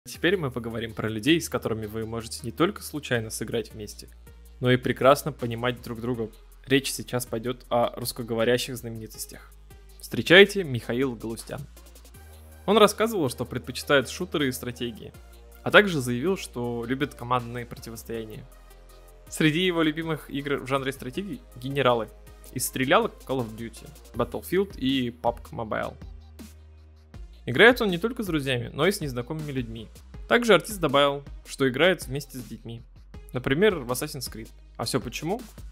Теперь мы поговорим про людей, с которыми вы можете не только случайно сыграть вместе, но и прекрасно понимать друг друга. Речь сейчас пойдет о русскоговорящих знаменитостях. Встречайте, Михаил Галустян. Он рассказывал, что предпочитает шутеры и стратегии, а также заявил, что любит командные противостояния. Среди его любимых игр в жанре стратегий — генералы из стрелялок Call of Duty, Battlefield и PUBG Mobile. Играет он не только с друзьями, но и с незнакомыми людьми. Также артист добавил, что играет вместе с детьми. Например, в Assassin's Creed. А все почему?